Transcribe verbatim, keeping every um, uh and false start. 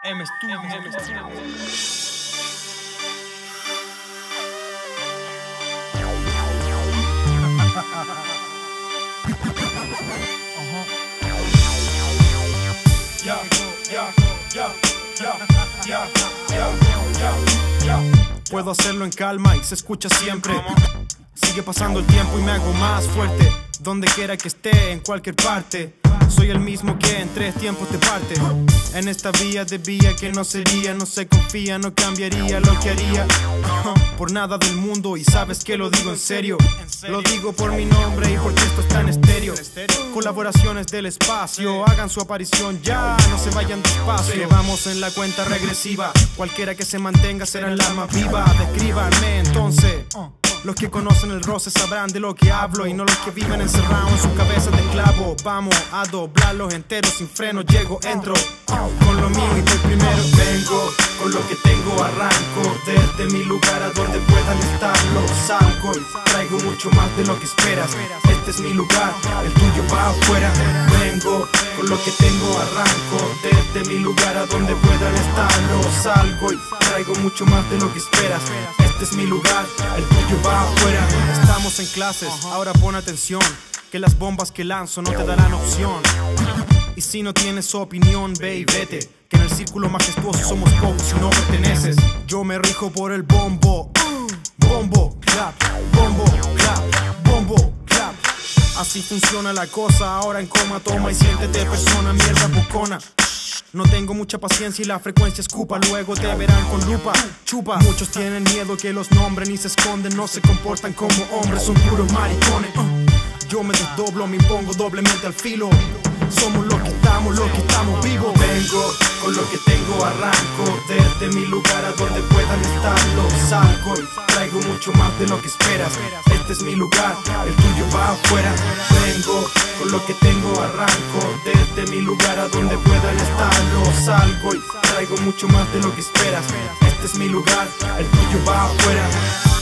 M Studio, M Studio. Puedo hacerlo en calma y se escucha siempre. Sigue pasando el tiempo y me hago más fuerte. Donde quiera que esté, en cualquier parte. Soy el mismo que en tres tiempos te parte. En esta vía de vía que no sería, no se confía, no cambiaría lo que haría por nada del mundo, y sabes que lo digo en serio. Lo digo por mi nombre y porque esto está en estéreo. Colaboraciones del espacio, hagan su aparición ya, no se vayan despacio. Vamos en la cuenta regresiva, cualquiera que se mantenga será el alma viva. Descríbanme entonces. Los que conocen el roce sabrán de lo que hablo, y no los que viven encerrados en su cabeza de clavo. Vamos a doblarlos enteros sin freno. Llego, entro con lo mío y voy primero. Vengo con lo que tengo, arranco desde mi lugar a donde puedan estarlo. Salgo y traigo mucho más de lo que esperas. Este es mi lugar, el tuyo va afuera. Vengo con lo que tengo, arranco desde mi lugar a donde puedan estarlo. Salgo y traigo mucho más de lo que esperas. Este es mi lugar, el tuyo va afuera. Estamos en clases, ahora pon atención, que las bombas que lanzo no te darán opción. Y si no tienes opinión, ve y vete, que en el círculo majestuoso somos pocos y no perteneces. Yo me rijo por el bombo. Bombo, clap, bombo, clap, bombo, clap. Así funciona la cosa, ahora en coma, toma y siéntete persona, mierda bocona. No tengo mucha paciencia y la frecuencia escupa, luego te verán con lupa, chupa. Muchos tienen miedo que los nombren y se esconden, no se comportan como hombres, son puros maricones. Yo me desdoblo, me impongo doblemente al filo. Somos lo que estamos, lo que estamos vivos. Vengo con lo que tengo, arranco desde mi lugar a donde puedan estarlo. Salgo y traigo mucho más de lo que esperas. Este es mi lugar, el tuyo va afuera. Vengo con lo que tengo, arranco desde mi lugar a donde puedan estarlo. Salgo y traigo mucho más de lo que esperas. Este es mi lugar, el tuyo va afuera.